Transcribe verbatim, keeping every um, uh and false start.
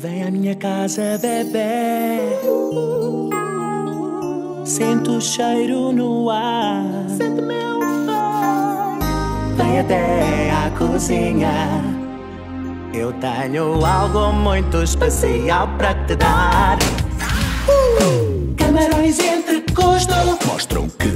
Vem à minha casa, bebê. Sente o cheiro no ar. Sente meu ar. Vem até à cozinha. Eu tenho algo muito especial para te dar. uh! Camarões entre costo mostram que